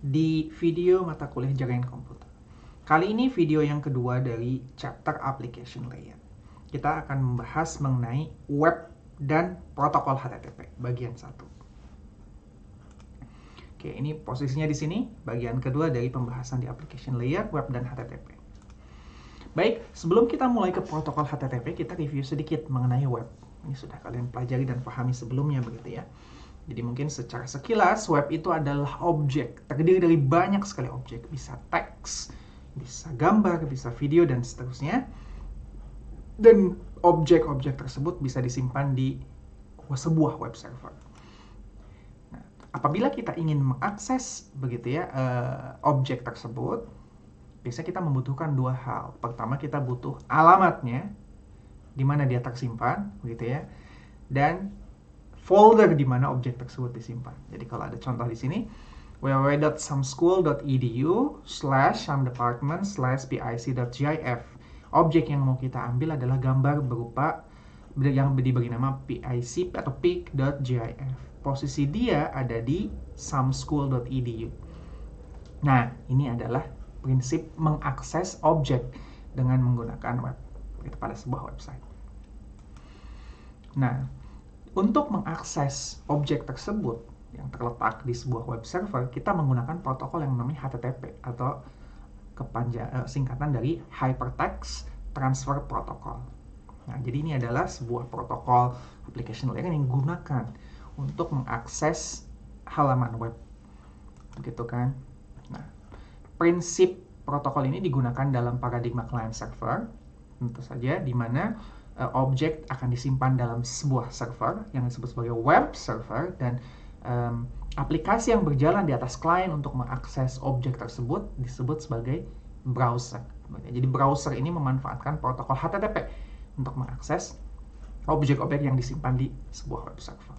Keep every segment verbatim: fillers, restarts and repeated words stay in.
di video mata kuliah Jaringan Komputer. Kali ini video yang kedua dari chapter Application Layer. Kita akan membahas mengenai web dan protokol H T T P bagian satu. Oke, ini posisinya di sini, bagian kedua dari pembahasan di Application Layer, web dan H T T P. Baik, sebelum kita mulai ke protokol H T T P, kita review sedikit mengenai web. Ini sudah kalian pelajari dan pahami sebelumnya begitu ya. Jadi mungkin secara sekilas, web itu adalah objek, terdiri dari banyak sekali objek. Bisa teks, bisa gambar, bisa video, dan seterusnya. Dan objek-objek tersebut bisa disimpan di sebuah web server. Nah, apabila kita ingin mengakses begitu ya uh, objek tersebut, biasanya kita membutuhkan dua hal. Pertama, kita butuh alamatnya, di mana dia tersimpan, begitu ya, dan folder di mana objek tersebut disimpan. Jadi kalau ada contoh di sini, w w w dot some school dot e d u slash some department slash pic dot gif. Objek yang mau kita ambil adalah gambar berupa yang diberi nama pic atau pic dot gif. Posisi dia ada di some school dot e d u. Nah, ini adalah prinsip mengakses objek dengan menggunakan web itu pada sebuah website. Nah, untuk mengakses objek tersebut yang terletak di sebuah web server, kita menggunakan protokol yang namanya H T T P atau kepanjang, eh, singkatan dari Hypertext Transfer Protocol. Nah, jadi ini adalah sebuah protokol application layer yang digunakan untuk mengakses halaman web. Begitu kan? Nah, prinsip protokol ini digunakan dalam paradigma client server, tentu saja, di mana uh, objek akan disimpan dalam sebuah server yang disebut sebagai web server, dan um, aplikasi yang berjalan di atas klien untuk mengakses objek tersebut disebut sebagai browser. Jadi browser ini memanfaatkan protokol H T T P untuk mengakses objek-objek yang disimpan di sebuah web server.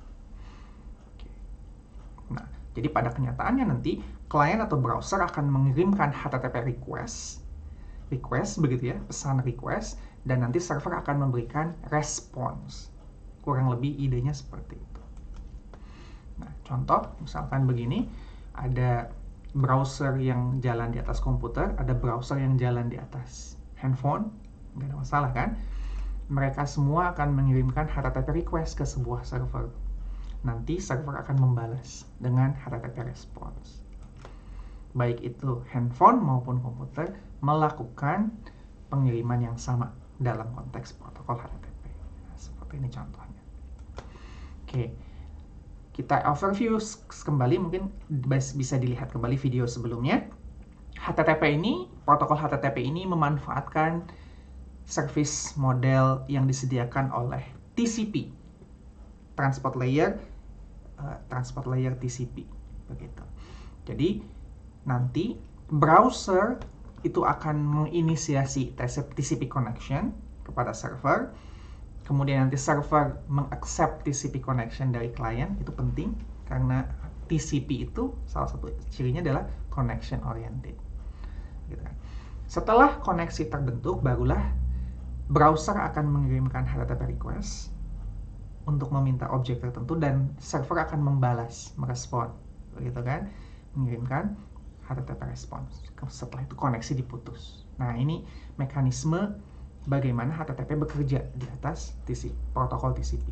Oke. Nah, jadi pada kenyataannya nanti klien atau browser akan mengirimkan H T T P request, request begitu ya, pesan request, dan nanti server akan memberikan respons. Kurang lebih idenya seperti itu. Nah, contoh misalkan begini, ada browser yang jalan di atas komputer, ada browser yang jalan di atas handphone, nggak ada masalah kan? Mereka semua akan mengirimkan H T T P request ke sebuah server. Nanti server akan membalas dengan H T T P response. Baik itu handphone maupun komputer melakukan pengiriman yang sama dalam konteks protokol H T T P. Nah, seperti ini contohnya. Oke, kita overview kembali, mungkin bisa dilihat kembali video sebelumnya. H T T P ini, protokol H T T P ini memanfaatkan service model yang disediakan oleh T C P, Transport Layer, uh, Transport Layer T C P, begitu. Jadi nanti browser itu akan menginisiasi T C P connection kepada server, kemudian nanti server mengaccept T C P connection dari klien. Itu penting karena T C P itu salah satu cirinya adalah connection oriented. Gitu kan. Setelah koneksi terbentuk, barulah browser akan mengirimkan H T T P request untuk meminta objek tertentu, dan server akan membalas, merespon, begitu kan, mengirimkan H T T P response. Setelah itu koneksi diputus. Nah, ini mekanisme bagaimana H T T P bekerja di atas T C P, protokol T C P.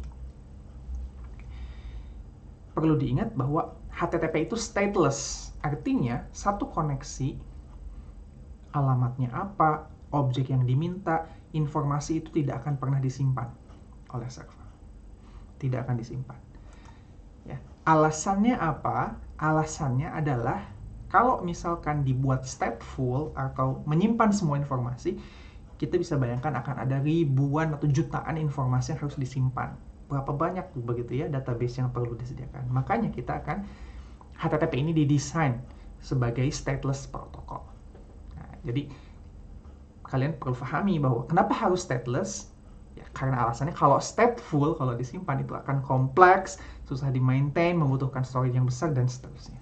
Perlu diingat bahwa H T T P itu stateless, artinya satu koneksi, alamatnya apa, objek yang diminta, informasi itu tidak akan pernah disimpan oleh server. Tidak akan disimpan. Ya. Alasannya apa? Alasannya adalah kalau misalkan dibuat stateful atau menyimpan semua informasi, kita bisa bayangkan akan ada ribuan atau jutaan informasi yang harus disimpan. Berapa banyak tuh begitu ya database yang perlu disediakan. Makanya kita akan H T T P ini didesain sebagai stateless protocol. Nah, jadi kalian perlu pahami bahwa kenapa harus stateless? Ya, karena alasannya kalau stateful, kalau disimpan itu akan kompleks, susah di-maintain, membutuhkan storage yang besar, dan seterusnya.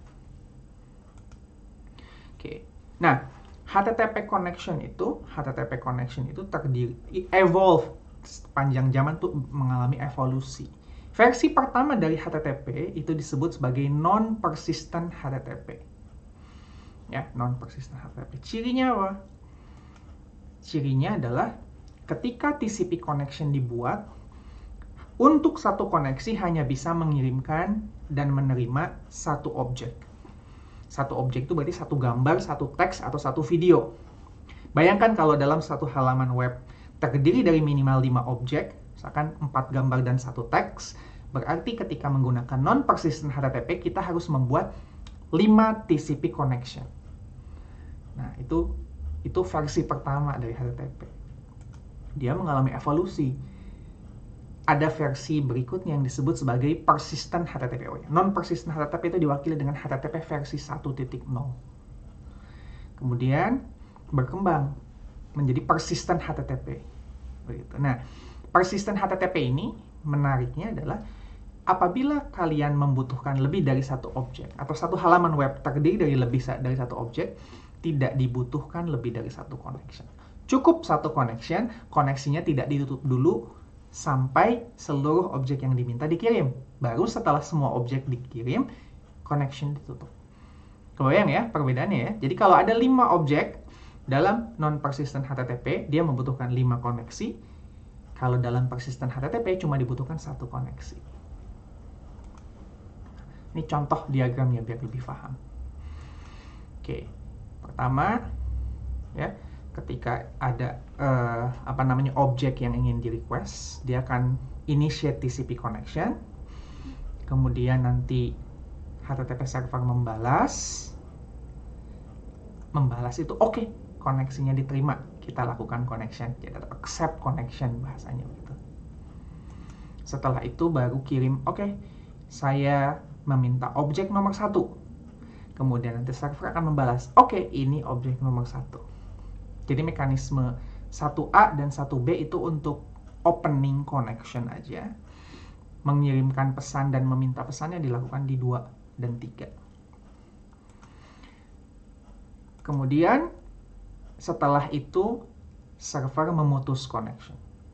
Oke, nah H T T P connection itu, H T T P connection itu terdiri, evolve, sepanjang zaman tuh mengalami evolusi. Versi pertama dari H T T P itu disebut sebagai non-persistent H T T P. Ya, non-persistent H T T P. Cirinya apa? Cirinya adalah ketika T C P connection dibuat, untuk satu koneksi hanya bisa mengirimkan dan menerima satu objek. Satu objek itu berarti satu gambar, satu teks, atau satu video. Bayangkan kalau dalam satu halaman web terdiri dari minimal lima objek, misalkan empat gambar dan satu teks, berarti ketika menggunakan non-persistent H T T P, kita harus membuat lima T C P connection. Nah, itu itu versi pertama dari H T T P. Dia mengalami evolusi. Ada versi berikutnya yang disebut sebagai persistent H T T P. Oh, ya. Non-persistent H T T P itu diwakili dengan H T T P versi satu titik nol. Kemudian berkembang menjadi persistent H T T P. Begitu. Nah, persistent H T T P ini menariknya adalah apabila kalian membutuhkan lebih dari satu objek atau satu halaman web terdiri dari lebih dari satu objek, tidak dibutuhkan lebih dari satu connection. Cukup satu connection, koneksinya tidak ditutup dulu sampai seluruh objek yang diminta dikirim. Baru setelah semua objek dikirim, connection ditutup. Kebayang ya perbedaannya ya? Jadi kalau ada lima objek dalam non-persistent H T T P, dia membutuhkan lima koneksi. Kalau dalam persistent H T T P cuma dibutuhkan satu koneksi. Ini contoh diagramnya biar lebih paham. Oke, pertama ya, ketika ada uh, apa namanya objek yang ingin di request, dia akan initiate T C P connection. Kemudian nanti H T T P server membalas. Membalas itu oke, okay, koneksinya diterima, kita lakukan connection, jadi accept connection bahasanya begitu. Setelah itu baru kirim, oke, okay, saya meminta objek nomor satu. Kemudian nanti server akan membalas, oke, okay, ini objek nomor satu. Jadi mekanisme satu A dan satu B itu untuk opening connection aja. Mengirimkan pesan dan meminta pesannya dilakukan di dua dan tiga. Kemudian setelah itu server memutus connection.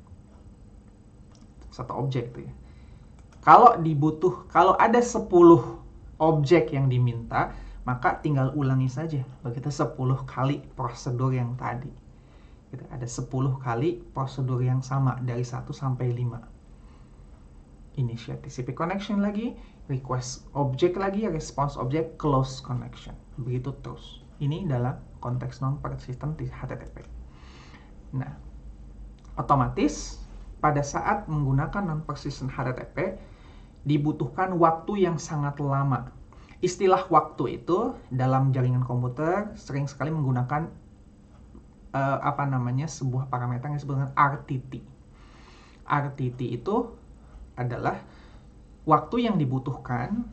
Satu objek tuh ya. Kalau dibutuh, kalau ada sepuluh objek yang diminta, maka tinggal ulangi saja begitu sepuluh kali prosedur yang tadi. Gitu, ada sepuluh kali prosedur yang sama dari satu sampai lima. Initiate T C P connection lagi, request objek lagi, response objek, close connection. Begitu terus. Ini dalam konteks non-persistent H T T P. Nah, otomatis pada saat menggunakan non-persistent H T T P dibutuhkan waktu yang sangat lama. Istilah waktu itu dalam jaringan komputer sering sekali menggunakan uh, apa namanya sebuah parameter yang disebut dengan R T T. R T T itu adalah waktu yang dibutuhkan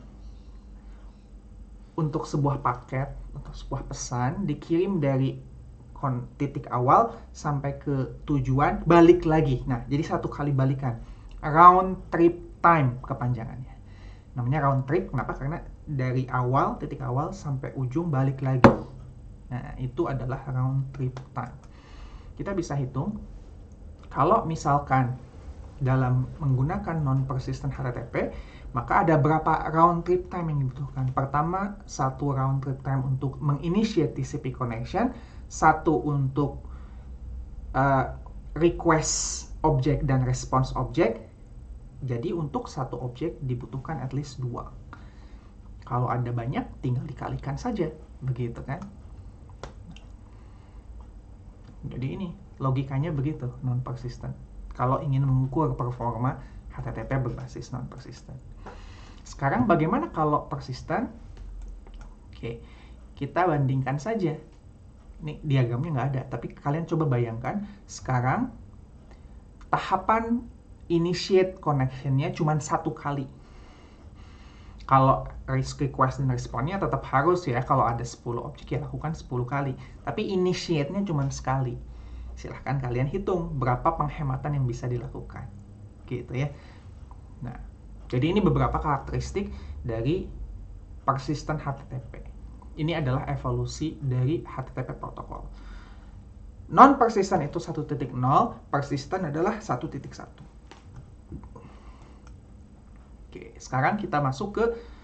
untuk sebuah paket atau sebuah pesan dikirim dari titik awal sampai ke tujuan balik lagi. Nah, jadi satu kali balikan. Round trip time kepanjangannya. Namanya round trip, kenapa? Karena dari awal, titik awal sampai ujung balik lagi. Nah, itu adalah round trip time. Kita bisa hitung, kalau misalkan dalam menggunakan non-persistent H T T P, maka ada berapa round trip time yang dibutuhkan. Pertama, satu round trip time untuk menginitiate T C P connection, satu untuk uh, request objek dan response objek. Jadi untuk satu objek dibutuhkan at least dua. Kalau ada banyak, tinggal dikalikan saja, begitu kan? Jadi ini logikanya begitu, non-persistent. Kalau ingin mengukur performa H T T P berbasis non-persistent. Sekarang bagaimana kalau persistent? Oke, kita bandingkan saja. Ini diagramnya nggak ada, tapi kalian coba bayangkan sekarang tahapan initiate connection-nya cuma satu kali. Kalau request dan responnya tetap harus ya, kalau ada sepuluh objek ya lakukan sepuluh kali. Tapi initiate-nya cuma sekali. Silahkan kalian hitung berapa penghematan yang bisa dilakukan. Gitu ya. Nah, jadi ini beberapa karakteristik dari persistent H T T P. Ini adalah evolusi dari H T T P protokol. Non-persistent itu satu titik nol, persistent adalah satu titik satu. Oke, sekarang kita masuk ke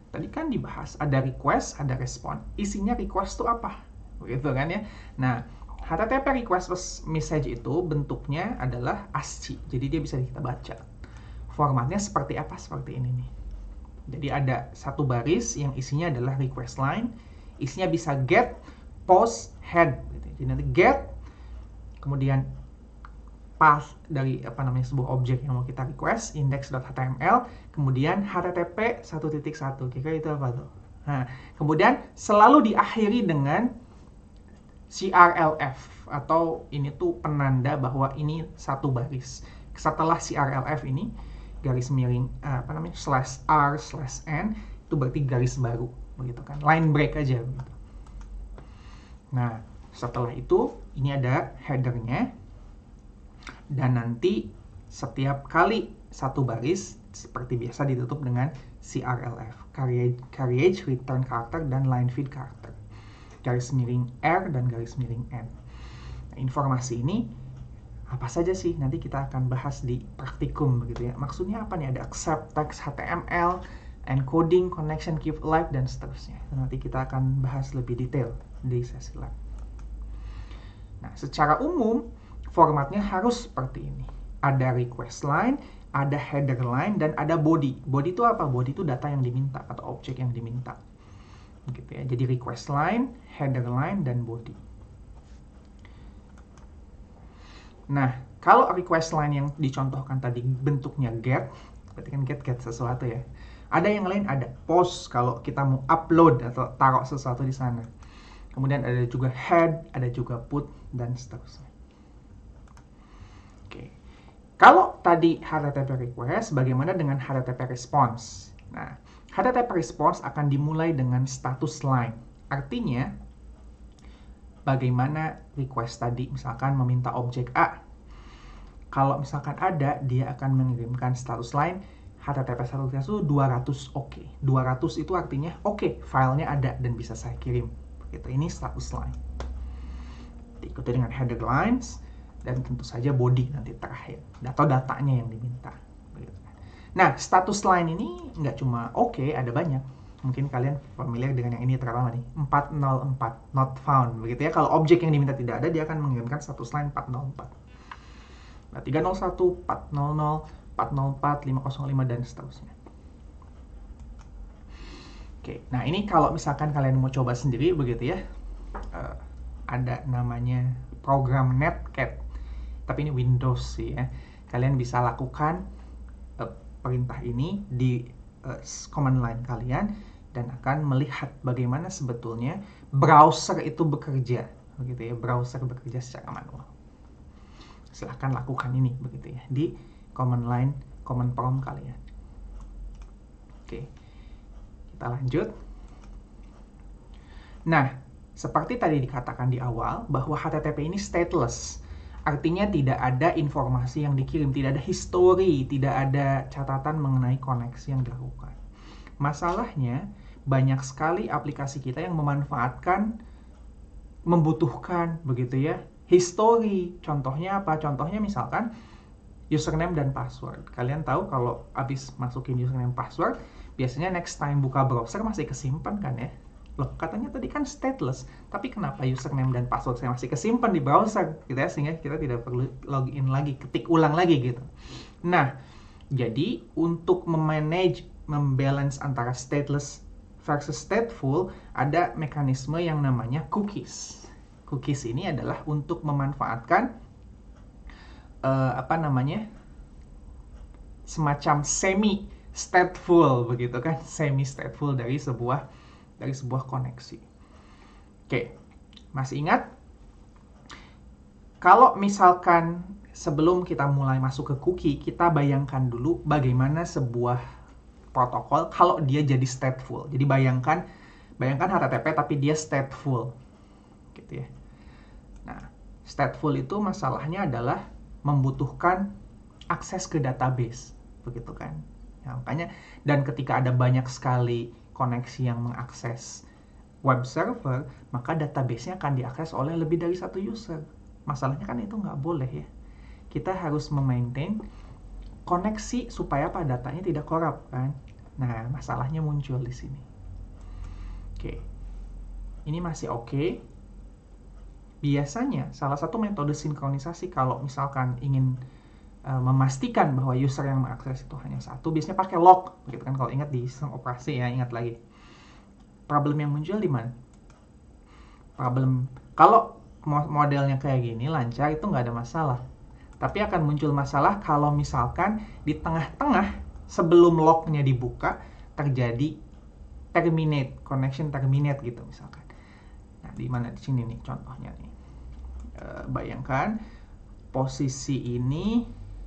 Tadi kan dibahas, ada request, ada respon. Isinya request itu apa? Begitu kan ya. Nah, H T T P request message itu bentuknya adalah A S C I. Jadi dia bisa kita baca. Formatnya seperti apa? Seperti ini nih. Jadi ada satu baris yang isinya adalah request line. Isinya bisa get, post, head. Jadi nanti get, kemudian path dari apa namanya sebuah objek yang mau kita request, index.html, kemudian H T T P satu titik satu, kira-kira itu apa tuh? Nah, kemudian selalu diakhiri dengan C R L F, atau ini tuh penanda bahwa ini satu baris. Setelah C R L F ini, garis miring apa namanya slash r slash n, itu berarti garis baru, begitu kan? Line break aja. Begitu. Nah, setelah itu ini ada headernya. Dan nanti setiap kali satu baris seperti biasa ditutup dengan C R L F, carriage return character dan line feed character, garis miring R dan garis miring N. Nah, informasi ini apa saja sih? Nanti kita akan bahas di praktikum begitu ya. Maksudnya apa nih? Ada accept text H T M L, encoding, connection, keep alive, dan seterusnya. Nanti kita akan bahas lebih detail di sesi lab. Nah, secara umum formatnya harus seperti ini. Ada request line, ada header line, dan ada body. Body itu apa? Body itu data yang diminta atau objek yang diminta. Gitu ya. Jadi request line, header line, dan body. Nah, kalau request line yang dicontohkan tadi bentuknya get, berarti kan get get sesuatu ya. Ada yang lain, ada post kalau kita mau upload atau taruh sesuatu di sana. Kemudian ada juga head, ada juga put, dan seterusnya. Oke, kalau tadi H T T P request, bagaimana dengan H T T P response? Nah, H T T P response akan dimulai dengan status line. Artinya, bagaimana request tadi, misalkan meminta objek A. Kalau misalkan ada, dia akan mengirimkan status line H T T P satu titik satu dua ratus oke. Okay. dua ratus itu artinya oke, okay, filenya ada dan bisa saya kirim. Begitu, ini status line. Diikuti dengan header lines. Dan tentu saja body nanti terakhir, atau datanya yang diminta. Nah, status line ini nggak cuma oke, okay, ada banyak. Mungkin kalian familiar dengan yang ini terutama nih, empat nol empat, not found. Begitu ya, kalau objek yang diminta tidak ada, dia akan mengirimkan status line empat nol empat. Nah, tiga nol satu, empat nol nol, empat nol empat, lima nol lima, dan seterusnya. Oke, nah ini kalau misalkan kalian mau coba sendiri, begitu ya, uh, ada namanya program netcat. Tapi ini Windows sih ya. Kalian bisa lakukan uh, perintah ini di uh, command line kalian dan akan melihat bagaimana sebetulnya browser itu bekerja, begitu ya. Browser bekerja secara manual. Silahkan lakukan ini, begitu ya, di command line, command prompt kalian. Oke, kita lanjut. Nah, seperti tadi dikatakan di awal bahwa H T T P ini stateless. Artinya tidak ada informasi yang dikirim, tidak ada history, tidak ada catatan mengenai koneksi yang dilakukan. Masalahnya, banyak sekali aplikasi kita yang memanfaatkan, membutuhkan, begitu ya, history. Contohnya apa? Contohnya misalkan username dan password. Kalian tahu kalau habis masukin username password, biasanya next time buka browser masih kesimpan kan ya? Loh, katanya tadi kan stateless, tapi kenapa username dan password saya masih kesimpan di browser gitu ya, sehingga kita tidak perlu login lagi, ketik ulang lagi gitu. Nah, jadi untuk memanage, membalance antara stateless versus stateful, ada mekanisme yang namanya cookies. Cookies ini adalah untuk memanfaatkan uh, apa namanya, semacam semi stateful begitu kan, semi stateful dari sebuah dari sebuah koneksi. Oke, masih ingat? Kalau misalkan sebelum kita mulai masuk ke cookie, kita bayangkan dulu bagaimana sebuah protokol kalau dia jadi stateful. Jadi bayangkan, bayangkan H T T P tapi dia stateful, gitu ya. Nah, stateful itu masalahnya adalah membutuhkan akses ke database, begitu kan? Ya, makanya, dan ketika ada banyak sekali koneksi yang mengakses web server, maka database-nya akan diakses oleh lebih dari satu user. Masalahnya kan itu nggak boleh ya. Kita harus memaintain koneksi supaya apa, datanya tidak korup kan. Nah, masalahnya muncul di sini. Oke, ini masih oke. Biasanya salah satu metode sinkronisasi kalau misalkan ingin uh, memastikan bahwa user yang mengakses itu hanya satu, biasanya pakai lock, gitu kan? Kalau ingat di sistem operasi ya, ingat lagi. Problem yang muncul di mana? Problem kalau modelnya kayak gini lancar itu nggak ada masalah. Tapi akan muncul masalah kalau misalkan di tengah-tengah sebelum locknya dibuka terjadi terminate, connection terminate gitu misalkan. Nah, di mana di sini nih contohnya nih. E, bayangkan posisi ini,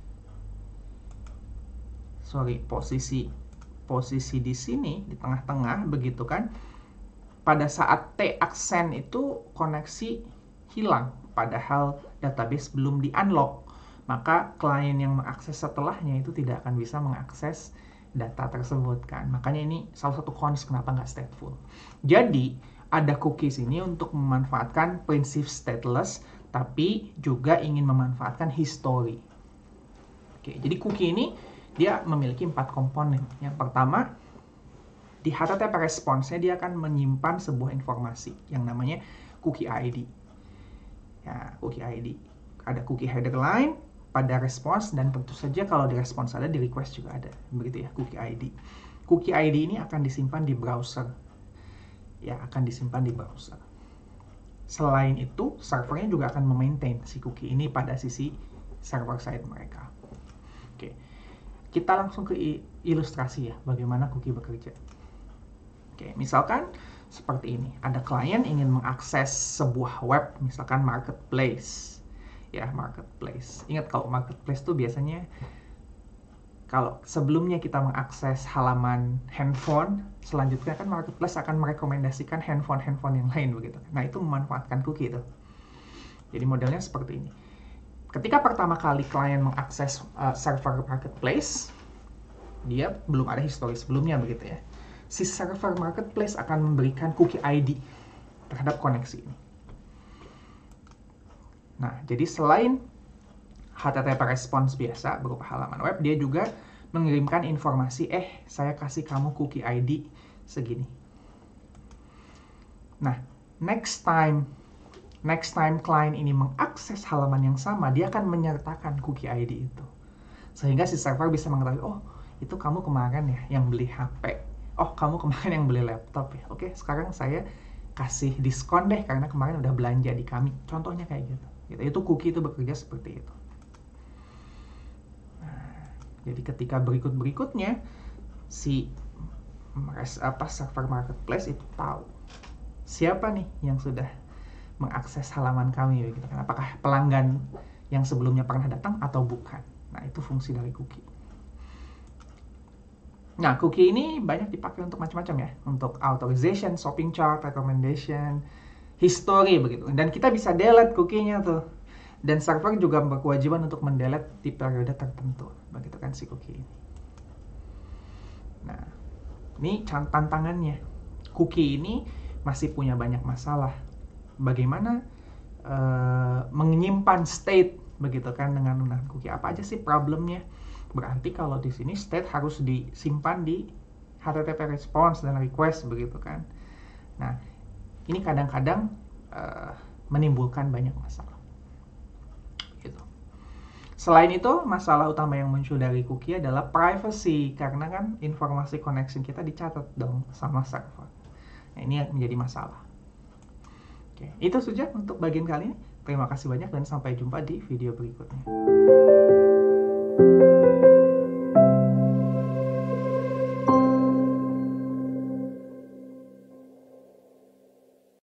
sorry, posisi posisi di sini di tengah-tengah begitu kan. Pada saat T aksen itu koneksi hilang, padahal database belum di-unlock. Maka klien yang mengakses setelahnya itu tidak akan bisa mengakses data tersebut kan. Makanya ini salah satu cons kenapa nggak stateful. Jadi ada cookies ini untuk memanfaatkan prinsip stateless, tapi juga ingin memanfaatkan history. Oke, jadi cookie ini dia memiliki empat komponen. Yang pertama, di H T T P response-nya dia akan menyimpan sebuah informasi yang namanya cookie I D. Ya, cookie I D. Ada cookie header line pada response, dan tentu saja kalau di response ada, di request juga ada. Begitu ya, cookie I D. Cookie I D ini akan disimpan di browser. Ya, akan disimpan di browser. Selain itu, servernya juga akan memaintain si cookie ini pada sisi server side mereka. Oke, kita langsung ke ilustrasi ya, bagaimana cookie bekerja. Oke, misalkan seperti ini. Ada klien ingin mengakses sebuah web, misalkan marketplace. Ya, marketplace. Ingat kalau marketplace tuh biasanya kalau sebelumnya kita mengakses halaman handphone, selanjutnya kan marketplace akan merekomendasikan handphone-handphone yang lain begitu. Nah, itu memanfaatkan cookie itu. Jadi modelnya seperti ini. Ketika pertama kali klien mengakses uh, server marketplace, dia belum ada histori sebelumnya begitu ya. Si server marketplace akan memberikan cookie I D terhadap koneksi ini. Nah, jadi selain H T T P response biasa berupa halaman web, dia juga mengirimkan informasi, eh, saya kasih kamu cookie I D segini. Nah, next time, next time client ini mengakses halaman yang sama, dia akan menyertakan cookie I D itu. Sehingga si server bisa mengetahui, oh, itu kamu kemarin ya yang beli H P. Oh, kamu kemarin yang beli laptop ya. Oke, sekarang saya kasih diskon deh karena kemarin udah belanja di kami. Contohnya kayak gitu. Itu cookie itu bekerja seperti itu. Nah, jadi ketika berikut-berikutnya si apa server marketplace itu tahu siapa nih yang sudah mengakses halaman kami gitu kan. Apakah pelanggan yang sebelumnya pernah datang atau bukan. Nah, itu fungsi dari cookie. Nah, cookie ini banyak dipakai untuk macam-macam ya, untuk authorization, shopping chart, recommendation, history begitu. Dan kita bisa delete cookie-nya tuh. Dan server juga berkewajiban untuk mendelete di periode tertentu, begitu kan si cookie ini. Nah, ini tantangannya. Cookie ini masih punya banyak masalah. Bagaimana uh, menyimpan state begitu kan dengan menggunakan cookie? Apa aja sih problemnya? Berarti kalau di sini state harus disimpan di H T T P response dan request begitu kan. Nah, ini kadang-kadang uh, menimbulkan banyak masalah. Gitu. Selain itu, masalah utama yang muncul dari cookie adalah privacy, karena kan informasi connection kita dicatat dong sama server. Nah, ini yang menjadi masalah. Oke, itu saja untuk bagian kali ini. Terima kasih banyak dan sampai jumpa di video berikutnya.